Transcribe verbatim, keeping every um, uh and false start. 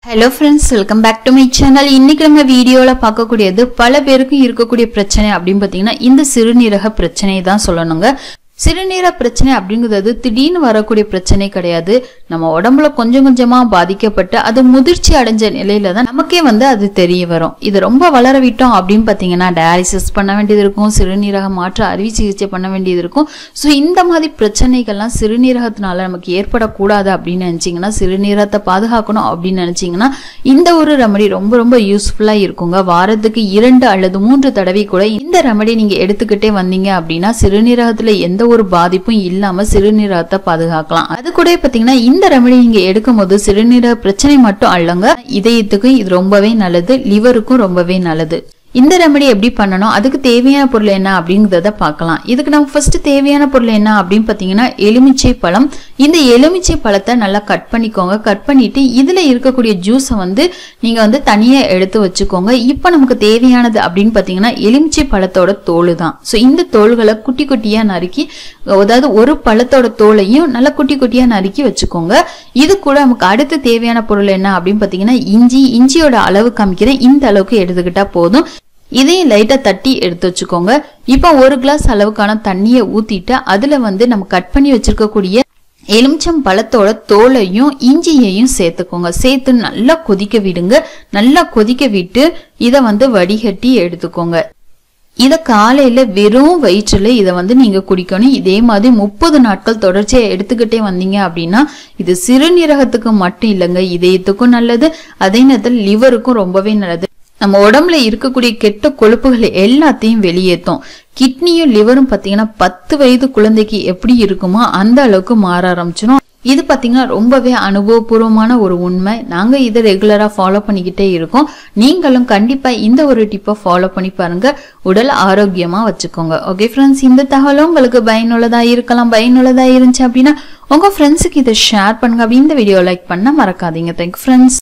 Hello friends, welcome back to my channel. இன்னைக்கு நம்ம வீடியோல பார்க்க கூடியது பல பேருக்கு இருக்கக்கூடிய பிரச்சனை அப்படினு பாத்தீங்கன்னா இந்த சிறுநீரக பிரச்சனை தான் சொல்லணுங்க. சிறுநீரக பிரச்சனை அப்படிங்கிறது திடீர்னு வரக்கூடிய பிரச்சனை கிடையாது. நம்ம உடம்புல கொஞ்சம் கொஞ்சமா பாதிக்கப்பட்டு அது முதிர்ச்சி அடைஞ்ச நிலையில தான் நமக்கே வந்து அது தெரிய வரும். இது ரொம்ப வளர விட்டோம் அப்படின்னு பாத்தீங்கன்னா டயாலிசிஸ் பண்ண வேண்டியது இருக்கும், சிறுநீரக மாற்று அறுவை சிகிச்சை பண்ண வேண்டியது இருக்கும். ஸோ இந்த மாதிரி பிரச்சனைகள்லாம் சிறுநீரகத்தினால நமக்கு ஏற்படக்கூடாது அப்படின்னு நினைச்சீங்கன்னா, சிறுநீரகத்தை பாதுகாக்கணும் அப்படின்னு நினைச்சீங்கன்னா இந்த ஒரு ரெமடி ரொம்ப ரொம்ப யூஸ்ஃபுல்லா இருக்குங்க. வாரத்துக்கு இரண்டு அல்லது மூன்று தடவை கூட இந்த ரெமடி நீங்க எடுத்துக்கிட்டே வந்தீங்க அப்படின்னா சிறுநீரகத்துல எந்த ஒரு பாதிப்பும் இல்லாம சிறுநீரகத்தை பாதுகாக்கலாம். அது கூட பாத்தீங்கன்னா இந்த ரெமடி நீங்க எடுக்கும் போது சிறுநீரக பிரச்சனை மட்டும் அல்லங்க, இதயத்துக்கும் இது ரொம்பவே நல்லது, லிவருக்கும் ரொம்பவே நல்லது. இந்த ரெமடி எப்படி பண்ணணும், அதுக்கு தேவையான பொருள் என்ன அப்படிங்கறத பார்க்கலாம். இதுக்கு நம்ம ஃபர்ஸ்ட் தேவையான பொருள் என்ன அப்படின்னு பாத்தீங்கன்னா எலுமிச்சை பழம். இந்த எலுமிச்சை பழத்தை நல்லா கட் பண்ணிக்கோங்க. கட் பண்ணிட்டு இதுல இருக்கக்கூடிய ஜூஸை வந்து நீங்க வந்து தனியா எடுத்து வச்சுக்கோங்க. இப்ப நமக்கு தேவையானது அப்படின்னு பாத்தீங்கன்னா எலுமிச்சை பழத்தோட தோல் தான். சோ இந்த தோள்களை குட்டி குட்டியா நறுக்கி, அதாவது ஒரு பழத்தோட தோலையும் நல்லா குட்டி குட்டியா நறுக்கி வச்சுக்கோங்க. இது கூட நமக்கு அடுத்து தேவையான பொருள் என்ன அப்படின்னு பாத்தீங்கன்னா இஞ்சி. இஞ்சியோட அளவு காமிக்கிறேன், இந்த அளவுக்கு எடுத்துக்கிட்டா போதும். இதையும் லைட்டா தட்டி எடுத்து வச்சுக்கோங்க. இப்ப ஒரு கிளாஸ் அளவுக்கான தண்ணியை ஊத்திட்டு அதுல வந்து நம்ம கட் பண்ணி வச்சிருக்கக்கூடிய எலுமிச்சம் பழத்தோட தோலையும் இஞ்சியையும் சேர்த்துக்கோங்க. சேர்த்து நல்லா கொதிக்க விடுங்க. நல்லா கொதிக்க விட்டு இத வந்து வடிகட்டி எடுத்துக்கோங்க. இத காலையில வெறும் வயிற்றுல இத வந்து நீங்க குடிக்கணும். இதே மாதிரி முப்பது நாட்கள் தொடர்ச்சியா எடுத்துக்கிட்டே வந்தீங்க அப்படின்னா இது சிறுநீரகத்துக்கு மட்டும் இல்லைங்க, இதயத்துக்கும் நல்லது, அதே நேரத்தில் லிவருக்கும் ரொம்பவே நல்லது. நம்ம உடம்புல இருக்கக்கூடிய கெட்ட கொழுப்புகள் எல்லாத்தையும் வெளியேற்றும். கிட்னியும் லிவரும் பாத்தீங்கன்னா பத்து வயது குழந்தைக்கு எப்படி இருக்குமோ அந்த அளவுக்கு மாற ஆரம்பிச்சிடும். இது பாத்தீங்கன்னா ரொம்பவே அனுபவபூர்வமான ஒரு உண்மை. நாங்க இதை ரெகுலரா ஃபாலோ பண்ணிக்கிட்டே இருக்கோம். நீங்களும் கண்டிப்பா இந்த ஒரு டிப்பை ஃபாலோ பண்ணி பாருங்க, உடல் ஆரோக்கியமா வச்சுக்கோங்க. ஓகே ஃப்ரெண்ட்ஸ், இந்த தகவலும் உங்களுக்கு பயனுள்ளதா இருக்கலாம். பயனுள்ளதா இருந்துச்சு அப்படின்னா உங்க ஃப்ரெண்ட்ஸுக்கு இதை ஷேர் பண்ணுங்க. அப்படி இந்த வீடியோ லைக் பண்ண மறக்காதீங்க. Thank you friends.